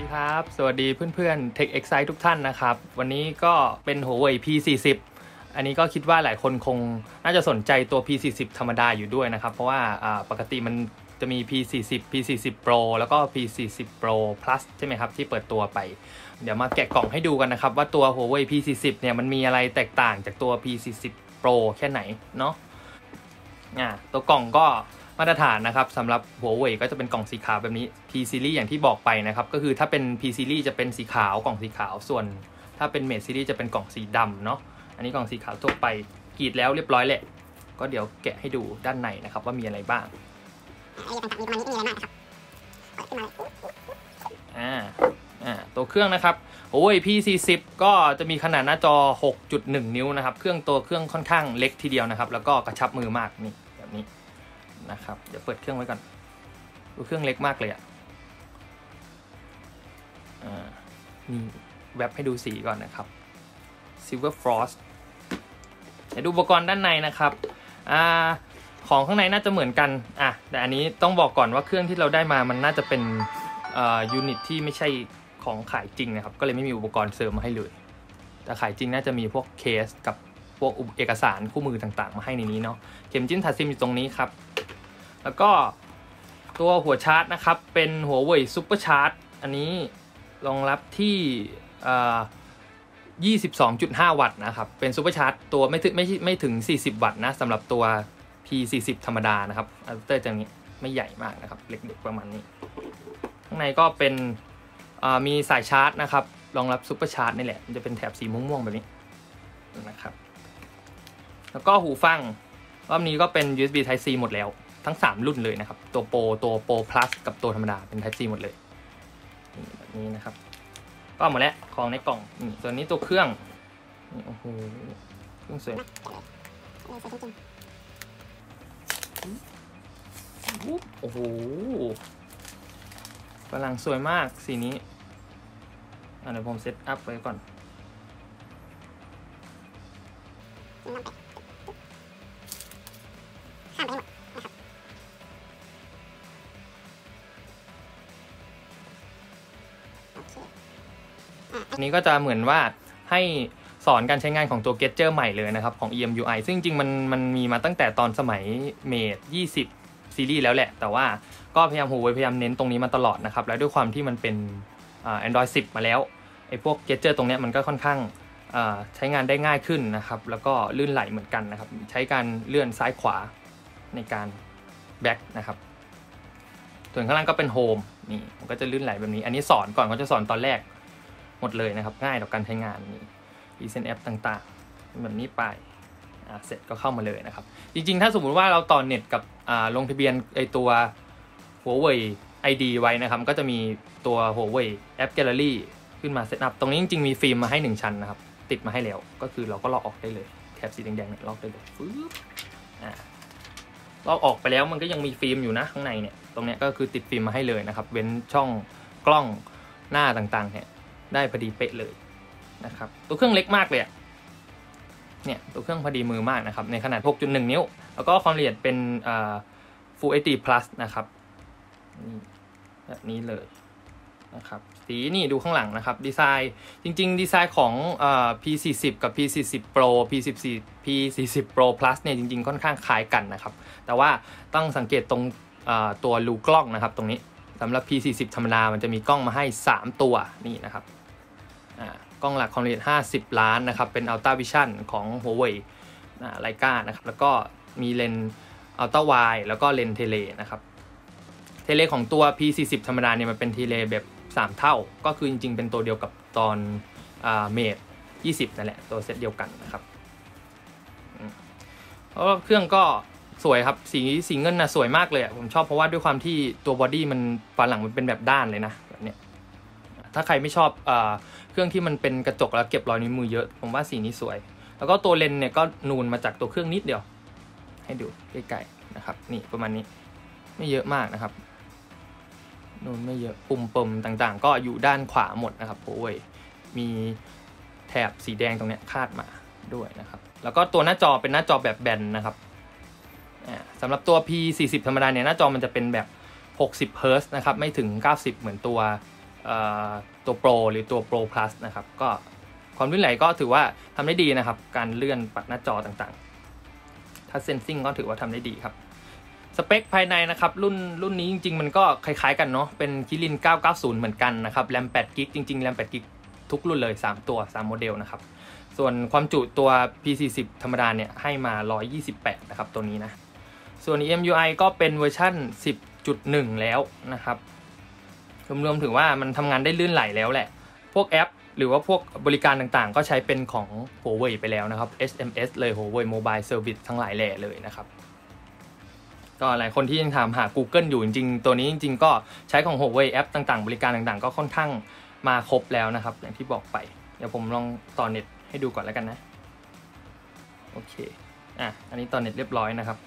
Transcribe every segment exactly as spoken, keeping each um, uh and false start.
ดีครับสวัสดีเพื่อนๆ Tech Excite ทุกท่านนะครับวันนี้ก็เป็น Huawei พี สี่สิบ อันนี้ก็คิดว่าหลายคนคงน่าจะสนใจตัว พี สี่สิบ ธรรมดาอยู่ด้วยนะครับเพราะว่าปกติมันจะมี พี สี่สิบ พี สี่สิบ Pro แล้วก็ พี สี่สิบ Pro Plus ใช่ไหมครับที่เปิดตัวไปเดี๋ยวมาแกะกล่องให้ดูกันนะครับว่าตัว Huawei พี สี่สิบ เนี่ยมันมีอะไรแตกต่างจากตัว พี สี่สิบ Pro แค่ไหนเนาะอ่าตัวกล่องก็มาตรฐานนะครับสำหรับ Huawei ก็จะเป็นกล่องสีขาวแบบนี้ P Series อย่างที่บอกไปนะครับก็คือถ้าเป็น P Series จะเป็นสีขาวกล่องสีขาวส่วนถ้าเป็น Mate Series จะเป็นกล่องสีดำเนาะอันนี้กล่องสีขาวทั่วไปกรีดแล้วเรียบร้อยแหละก็เดี๋ยวแกะให้ดูด้านในนะครับว่ามีอะไรบ้างอ่าอ่าตัวเครื่องนะครับ Huawei พี สี่สิบ ก็จะมีขนาดหน้าจอ หกจุดหนึ่ง นิ้วนะครับเครื่องตัวเครื่องค่อนข้างเล็กทีเดียวนะครับแล้วก็กระชับมือมากนี่แบบนี้นะครับเดี๋ยวเปิดเครื่องไว้ก่อนดูเครื่องเล็กมากเลยอ่ะอ่านี่แวบให้ดูสีก่อนนะครับ Silver Frost เดี๋ยวดูอุปกรณ์ด้านในนะครับอ่าของข้างในน่าจะเหมือนกันอ่ะแต่อันนี้ต้องบอกก่อนว่าเครื่องที่เราได้มามันน่าจะเป็นอ่ายูนิตที่ไม่ใช่ของขายจริงนะครับก็เลยไม่มีอุปกรณ์เสริมมาให้เลยแต่ขายจริงน่าจะมีพวกเคสกับพวกเอกสารคู่มือต่างๆมาให้ในนี้เนาะเข็มจิ้มถัดซิมอยู่ตรงนี้ครับแล้วก็ตัวหัวชาร์จนะครับเป็น Huawei Super Charge อันนี้รองรับที่ยี่สิบสองจุดห้า วัตต์นะครับเป็น Super Charge ตัวไม่ถึงไม่ไม่ถึงสี่สิบวัตต์นะสำหรับตัว พี สี่สิบ ธรรมดานะครับอะแดปเตอร์อย่างนี้ไม่ใหญ่มากนะครับเล็กๆประมาณนี้ข้างในก็เป็นมีสายชาร์จนะครับรองรับ Super Charge นี่แหละมันจะเป็นแถบสีม่วงๆแบบนี้นะครับแล้วก็หูฟังรอบนี้ก็เป็น ยู เอส บี Type C หมดแล้วทั้งสามรุ่นเลยนะครับตัว Pro ตัว Pro Plus กับตัวธรรมดาเป็น Type C หมดเลยแบบนี้นะครับก็หมดแล้วของในกล่องนี่ส่วนนี้ตัวเครื่องนี่โอ้โหเครื่องสวยโอ้โหกำลังสวยมากสีนี้อ่ะเดี๋ยวผมเซตอัพไว้ก่อนอันนี้ก็จะเหมือนว่าให้สอนการใช้งานของตัว Gesture ใหม่เลยนะครับของ อี เอ็ม ยู ไอ ซึ่งจริงๆมันมันมีมาตั้งแต่ตอนสมัย Mate ยี่สิบซีรีส์แล้วแหละแต่ว่าก็พยายาม Huawei พยายามเน้นตรงนี้มาตลอดนะครับแล้วด้วยความที่มันเป็นอ่า Android สิบมาแล้วไอ้พวก Gesture ตรงเนี้ยมันก็ค่อนข้างอ่าใช้งานได้ง่ายขึ้นนะครับแล้วก็ลื่นไหลเหมือนกันนะครับใช้การเลื่อนซ้ายขวาในการแบ็คนะครับส่วนข้างล่างก็เป็นโฮมนี่มันก็จะลื่นไหลแบบนี้อันนี้สอนก่อนเขาจะสอนตอนแรกหมดเลยนะครับง่ายต่อการใช้งานนี่ Recent App ต่างๆแบบนี้ไปอ่าเสร็จก็เข้ามาเลยนะครับจริงๆถ้าสมมุติว่าเราต่อเน็ตกับอ่าลงทะเบียนไอตัว Huawei ไอ ดี ไว้นะครับก็จะมีตัว Huawei App Gallery ขึ้นมาเซตอัพตรงนี้จริงๆมีฟิล์มมาให้หนึ่งชั้นนะครับติดมาให้แล้วก็คือเราก็ลอกออกได้เลยแถบสีแดงๆเนี่ยลอกได้เลยปึ๊บอ่าลอกออกไปแล้วมันก็ยังมีฟิล์มอยู่นะข้างในเนี่ยตรงเนี้ยก็คือติดฟิล์มมาให้เลยนะครับเว้นช่องกล้องหน้าต่างๆเนี่ยได้พอดีเป๊ะเลยนะครับตัวเครื่องเล็กมากเลยอ่ะเนี่ยตัวเครื่องพอดีมือมากนะครับในขนาด หกจุดหนึ่ง นิ้วแล้วก็ความละเอียดเป็นอ่า Full เอช ดี Plus นะครับแบบนี้เลยนะครับสีนี่ดูข้างหลังนะครับดีไซน์จริงๆดีไซน์ของอ่า พี สี่สิบ กับ พี สี่สิบ Pro พี สี่สิบ พี สี่สิบ Pro Plus เนี่ยจริงๆค่อนข้างคล้ายกันนะครับแต่ว่าต้องสังเกตตรงอ่าตัวรูกล้องนะครับตรงนี้สำหรับ พี สี่สิบ ธรรมดามันจะมีกล้องมาให้สามตัวนี่นะครับอ่ากล้องหลักความละเอียดห้าสิบล้านนะครับเป็น Ultra Vision ของ Huawei อ่า Leica นะครับแล้วก็มีเลนส์ Ultra Wide แล้วก็เลนส์เทเลนะครับเทเลของตัว พี สี่สิบ ธรรมดาเนี่ยมันเป็นเทเลแบบสามเท่าก็คือจริงๆเป็นตัวเดียวกับตอนอ่า Mate ยี่สิบนั่นแหละตัวเซตเดียวกันนะครับเพราะว่าเครื่องก็สวยครับสีสีเงินนะสวยมากเลยอ่ะผมชอบเพราะว่าด้วยความที่ตัวบอดี้มันฝาหลังมันเป็นแบบด้านเลยนะแบบเนี้ยถ้าใครไม่ชอบอ่าเครื่องที่มันเป็นกระจกแล้วเก็บรอยนิ้วมือเยอะผมว่าสีนี้สวยแล้วก็ตัวเลนส์เนี่ยก็นูนมาจากตัวเครื่องนิดเดียวให้ดูใกล้ๆนะครับนี่ประมาณนี้ไม่เยอะมากนะครับนูนไม่เยอะปุ่มปุ่มต่างๆก็อยู่ด้านขวาหมดนะครับโอ้ยมีแถบสีแดงตรงนี้คาดมาด้วยนะครับแล้วก็ตัวหน้าจอเป็นหน้าจอแบบแบนนะครับสำหรับตัว พี สี่สิบ ธรรมดาเนี่ยหน้าจอมันจะเป็นแบบหกสิบเฮิร์ตซ์นะครับไม่ถึงเก้าสิบเหมือนตัวตัว Pro หรือตัว Pro Plus นะครับก็ความลื่นไหลก็ถือว่าทำได้ดีนะครับการเลื่อนปัดหน้าจอต่างๆถ้าเซนซิงก็ถือว่าทำได้ดีครับสเปคภายในนะครับรุ่นรุ่นนี้จริงๆมันก็คล้ายๆกันเนาะเป็น Kirin เก้าเก้าศูนย์เหมือนกันนะครับแรมแปดกิกจริงๆแรมแปดกิกทุกรุ่นเลยสามตัวสามโมเดลนะครับส่วนความจุตัว พี สี่สิบ ธรรมดาเนี่ยให้มาหนึ่งร้อยยี่สิบแปดนะครับตัวนี้นะส่วน อี เอ็ม ยู ไอ ก็เป็นเวอร์ชัน สิบจุดหนึ่ง แล้วนะครับรวมๆถึงว่ามันทำงานได้ลื่นไหลแล้วแหละพวกแอปหรือว่าพวกบริการต่างๆก็ใช้เป็นของ Huawei ไปแล้วนะครับ เอส เอ็ม เอส เลย Huawei Mobile Service ทั้งหลายแหล่เลยนะครับก็หลายคนที่ยังถามหา Google อยู่จริงๆตัวนี้จริงๆก็ใช้ของ Huawei แอปต่างๆบริการต่างๆก็ค่อนข้างมาครบแล้วนะครับอย่างที่บอกไปเดี๋ยวผมลองต่อเน็ตให้ดูก่อนแล้วกันนะโอเคอ่ะอันนี้ต่อเน็ตเรียบร้อยนะครับ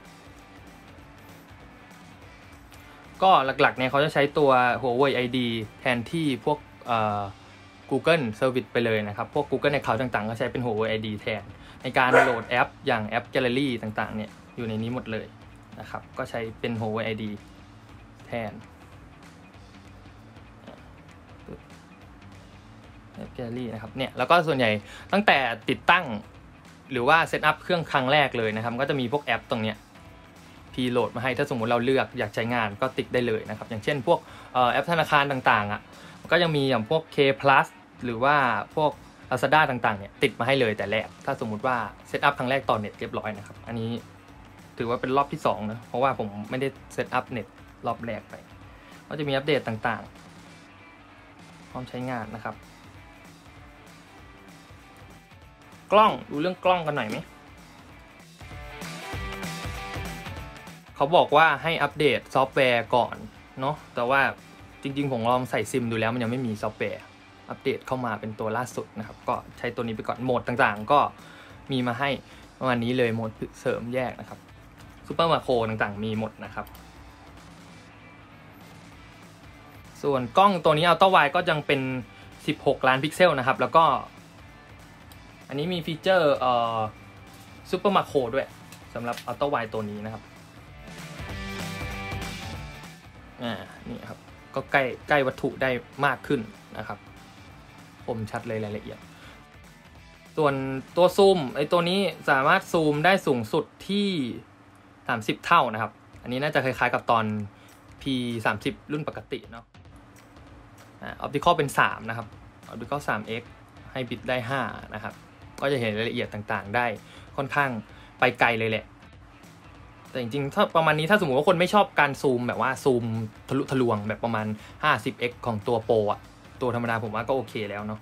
ก็หลักๆเนี่ยเขาจะใช้ตัว Huawei ไอ ดี แทนที่พวกเอ่อ Google Service ไปเลยนะครับพวก Google Account ต่างๆก็ใช้เป็น Huawei ไอ ดี แทนในการโหลดแอปอย่างแอป Gallery ต่างๆเนี่ยอยู่ในนี้หมดเลยนะครับก็ใช้เป็น Huawei ไอ ดี แทนแอป Gallery นะครับเนี่ยแล้วก็ส่วนใหญ่ตั้งแต่ติดตั้งหรือว่าเซตอัพเครื่องครั้งแรกเลยนะครับก็จะมีพวกแอปตรงเนี้ยพีโหลดมาให้ถ้าสมมุติเราเลือกอยากใช้งานก็ติดได้เลยนะครับอย่างเช่นพวกแอปธนาคารต่างๆอ่ะก็ยังมีอย่างพวก K Plus หรือว่าพวก Lazada ต่างๆเนี่ยติดมาให้เลยแต่แรกถ้าสมมุติว่าเซตอัพครั้งแรกต่อเน็ตเรียบร้อยนะครับอันนี้ถือว่าเป็นรอบที่สองนะเพราะว่าผมไม่ได้เซตอัพเน็ตรอบแรกไปก็จะมีอัปเดตต่างๆพร้อมใช้งานนะครับกล้องดูเรื่องกล้องกันหน่อยไหมเขาบอกว่าให้อัปเดตซอฟต์แวร์ก่อนเนาะแต่ว่าจริงๆผมลองใส่ซิมดูแล้วมันยังไม่มีซอฟต์แวร์อัปเดตเข้ามาเป็นตัวล่าสุดนะครับก็ใช้ตัวนี้ไปก่อนโหมดต่างๆก็มีมาให้ประมาณนี้เลยโหมดเสริมแยกนะครับซูเปอร์มาโครต่างๆมีหมดนะครับส่วนกล้องตัวนี้อัลตร้าไวด์ก็ยังเป็นสิบหกล้านพิกเซลนะครับแล้วก็อันนี้มีฟีเจอร์เอ่อซูเปอร์มาโครด้วยสำหรับอัลตร้าไวด์ตัวนี้นะครับอ่านี่ครับก็ใกล้ใกล้วัตถุได้มากขึ้นนะครับคมชัดเลยรายละเอียดส่วนตัวซูมไอตัวนี้สามารถซูมได้สูงสุดที่สามสิบเท่านะครับอันนี้น่าจะคล้ายๆกับตอน พี สามสิบ รุ่นปกติเนาะอ่าออปติคอลเป็นสามนะครับออปติคอล สาม เอ็กซ์ ให้บิตได้ห้านะครับก็จะเห็นรายละเอียดต่างๆได้ค่อนข้างไปไกลเลยแหละแต่จริงๆถ้าประมาณนี้ถ้าสมมติว่าคนไม่ชอบการซูมแบบว่าซูมทะลุทะลวงแบบประมาณ ห้าสิบเอ็กซ์ ของตัวโปรอ่ะตัวธรรมดาผมว่าก็โอเคแล้วเนาะ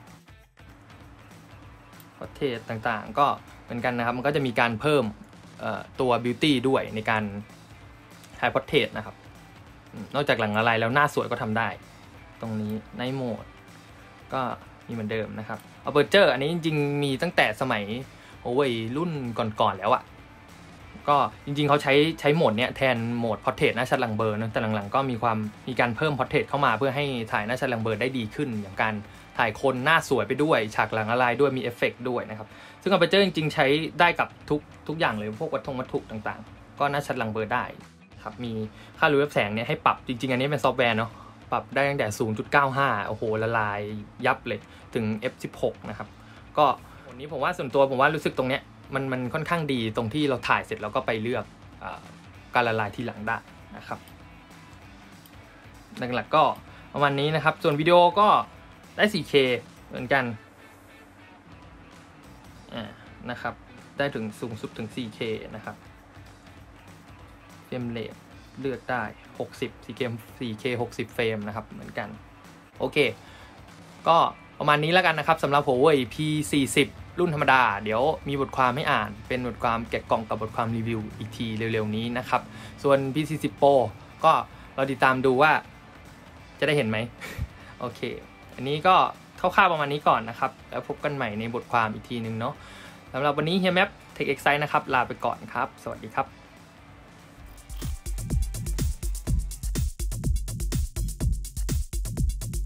พอร์เทรตต่างๆก็เหมือนกันนะครับมันก็จะมีการเพิ่มตัว Beauty ด้วยในการ High Portrait นะครับนอกจากหลังอะไรแล้วหน้าสวยก็ทำได้ตรงนี้ในโหมดก็มีเหมือนเดิมนะครับ Aperture อันนี้จริงๆมีตั้งแต่สมัยโอ้ยรุ่นก่อนๆแล้วอะก็จริงๆเขาใช้ใช้โหมดเนี้ยแทนโหมด Portrait หน้าชัดหลังเบลอนะแต่หลังๆก็มีความมีการเพิ่ม Portrait เข้ามาเพื่อให้ถ่ายหน้าชัดหลังเบลอได้ดีขึ้นอย่างการถ่ายคนหน้าสวยไปด้วยฉากหลังอะไรด้วยมีเอฟเฟกต์ด้วยนะครับซึ่ง Aperture จริงๆใช้ได้กับทุกทุกอย่างเลยพวกวัตถุวัตถุต่างๆก็หน้าชัดหลังเบลอได้ครับมีค่ารูเวฟแสงเนี่ยให้ปรับจริงๆอันนี้เป็นซอฟต์แวร์เนาะปรับได้ตั้งแต่ ศูนย์จุดเก้าห้า โอ้โหละลายยับเลยถึง เอฟ สิบหก นะครับก็วันนี้ผมว่าส่วนตัวผมว่ารู้สึกตรงเนี้ยมันมันค่อนข้างดีตรงที่เราถ่ายเสร็จแล้วก็ไปเลือกการละลายที่หลังได้นะครับหลักๆก็ประมาณนี้นะครับส่วนวิดีโอก็ได้ โฟร์เค เหมือนกันนะครับได้ถึงสูงสุดถึง โฟร์เค นะครับเฟรมเรทเลือกได้หกสิบ โฟร์เค โฟร์เค หกสิบเฟรมนะครับเหมือนกันโอเคก็ประมาณนี้แล้วกันนะครับสำหรับ Huawei พี สี่สิบ รุ่นธรรมดาเดี๋ยวมีบทความให้อ่านเป็นบทความแกะกล่องกับบทความรีวิวอีกทีเร็วๆนี้นะครับส่วน พี สี่สิบ Pro ก็เราติดตามดูว่าจะได้เห็นไหม โอเคอันนี้ก็คร่าวๆประมาณนี้ก่อนนะครับแล้วพบกันใหม่ในบทความอีกทีนึงเนาะสำหรับวันนี้เฮียแมป Tech Excite นะครับลาไปก่อนครับสวัสดีครับ